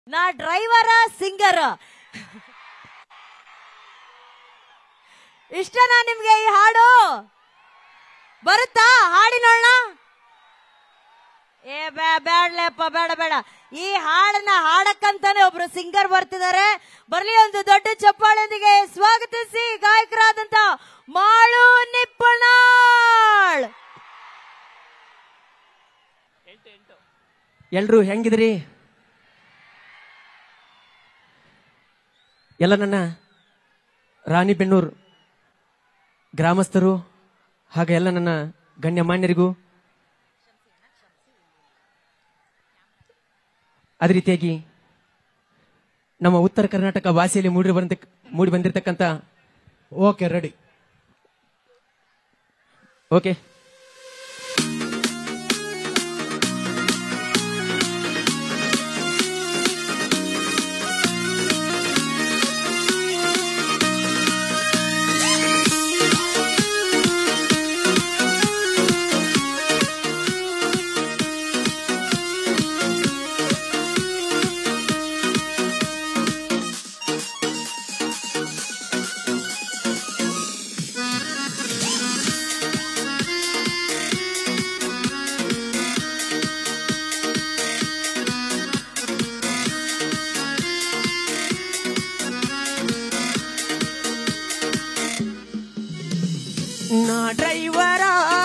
ನಾ driver singer. ಇಷ್ಟನಾ ನಿಮ್ಗೆ ಈ ಹಾಡು? ಬರುತ್ತಾ ಹಾಡಿ ನೋಡೋಣ? ಬೇಡಲೇಪ್ಪ, ಬೇಡ ಬೇಡ. ಈ ಹಾಡನ್ನ ಹಾಡಕ್ಕಂತಾನೆ ಒಬ್ರು ಸಿಂಗರ್ ಬರ್ತಿದ್ದಾರೆ. ಬರ್ಲಿ, ಒಂದು ದೊಡ್ಡ ಚಪ್ಪಾಳೊಂದಿಗೆ ಸ್ವಾಗತಿಸಿ ಗಾಯಕರಾದಂತ ಮಾಳು ನಿಪ್ಪಣಾಳ್. ಎಲ್ರು ಹೆಂಗಿದ್ರಿ? ಎಲ್ಲ ನನ್ನ ರಾಣಿಬೆನ್ನೂರು ಗ್ರಾಮಸ್ಥರು ಹಾಗೆ ಎಲ್ಲ ನನ್ನ ಗಣ್ಯಮಾನ್ಯರಿಗೂ, ಅದೇ ರೀತಿಯಾಗಿ ನಮ್ಮ ಉತ್ತರ ಕರ್ನಾಟಕ ಭಾಷೆಯಲ್ಲಿ ಮೂಡಿ ಬಂದಿರತಕ್ಕಂತ ಓಕೆ ರೆಡಿ ಓಕೆ ನಾ ಡ್ರೈವರ,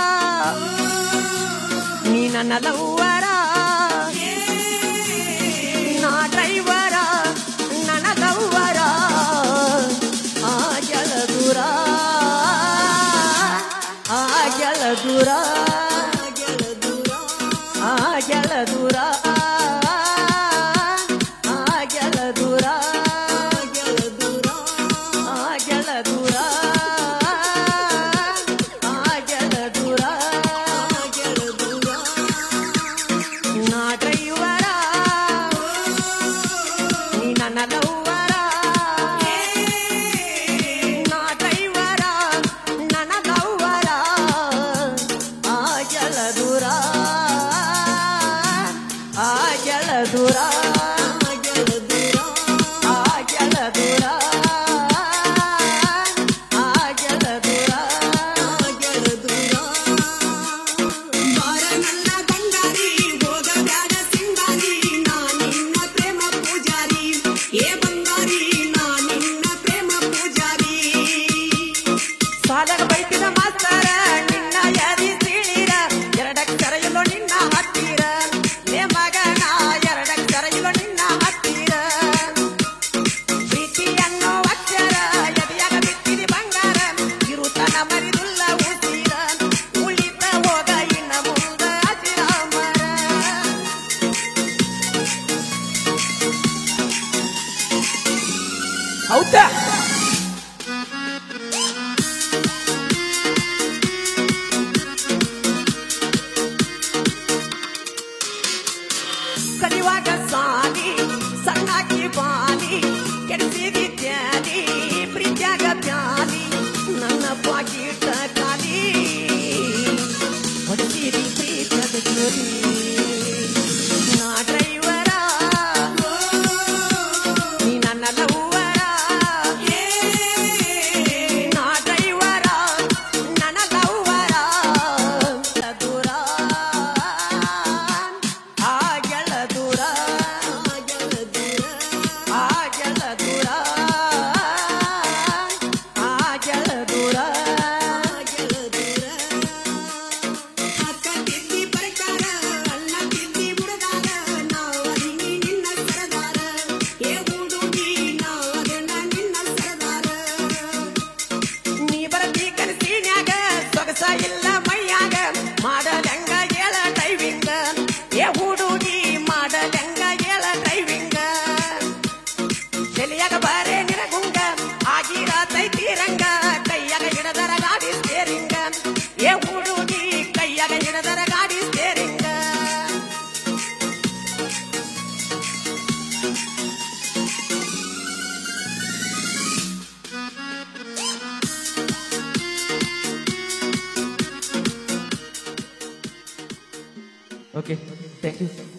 ನೀ ನನ್ನ ಲವ್ವರ. ನಾ ಡ್ರೈವರ, ನನ್ನ ಲವ್ವರ. ಆ ಗೆಳ ದೂರ, ಆ ಗೆಳ ದೂರ, ಆ ಗೆಳ ದೂರ, ಆ ಗೆಳ ದೂರ, ಆ ಗೆಳ ದೂರ. ದೂರ ಸಾಲಾಗ ಬೈತಿದ ಮಾಸ್ತರ ನಿನ್ನ ಯಾರಿ ತಿಳಿರ ಎರಡಕ್ಷರ ಇಲ್ಲೋ ನಿನ್ನ ಹತ್ತಿರ ಲೇ ಮಗನ ಎರಡಕ್ಷರ ಇಲ್ಲೋ ನಿನ್ನ ಹತ್ತಿರ ಪ್ರೀತಿ ಅನ್ನೋ ಅಕ್ಷರ ಎದೆಯಾಗ ಬಿಟ್ಟಿದಿ ಬಂಗಾರ ಇರುತನ ಮರಿದುಲ್ಲ ಉಸಿರ ಉಳಿತ ಹೋಗ ಇನ್ನ ಮುಂದ ಅಜಿರಾಮರ ಹೌದಾ ಕಲಿವಾಗ ಸಾಲಿ ಸಣ್ಣಾಗಿ ಬಾಲಿ ಕೆಡಿಸಿದಿ ತ್ಯಾಲಿ ಪ್ರೀತ್ಯಾಗ ಪ್ಯಾಲಿ ನನ್ನ ಪಾಕಿಟ ಖಾಲಿ ಹೊಡಿಸಿದಿ ಪ್ರೀತ್ಯಾಗ ಚೋರಿ ನಾ ಡ್ರೈವರ ನೀ ನನ್ನ ಲವ್ವರ ನಾ ಡ್ರೈವರ ನನ್ನ ಲವ್ವರ ದೂರ ಇಲ್ಲ ಮೈಯಾಗ ಮಾಡಲಂಗ ಹೇಳ ಡ್ರೈವಿಂಗ ಏ ಹುಡುಗಿ ಮಾಡಲಂಗ ಹೇಳ ಡ್ರೈವಿಂಗ ತಲೆಯಾಗ ಬಾರೆ ನಿರಗುಂಗ ಆಗಿರತೈತಿ ರಂಗ ಕೈಯಾಗ ಹಿಡದರ ಗಾಡಿ ಸ್ಟೇರಿಂಗ ಏ ಹುಡುಗಿ ಕೈಯಾಗ ಹಿಡದರ ಗಾಡಿ ಸ್ಟೇರಿಂಗ Okay, thank you.